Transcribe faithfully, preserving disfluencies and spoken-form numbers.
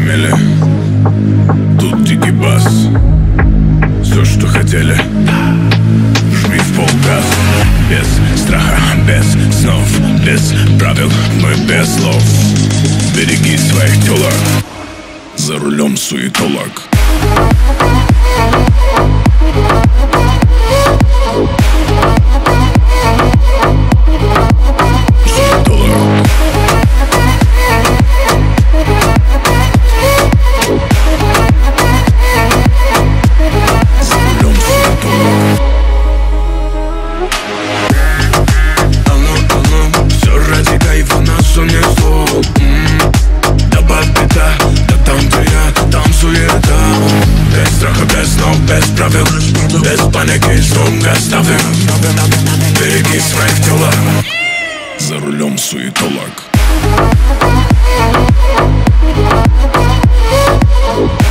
имели. Тут дикий бас, все, что хотели. Жми в полгаз. Без страха, без снов, без правил, мы без слов. Береги своих телок, за рулем суетолог. Без страха, без снов, без правил, без паники, шум оставим. Береги своих телок, за рулем суетолог.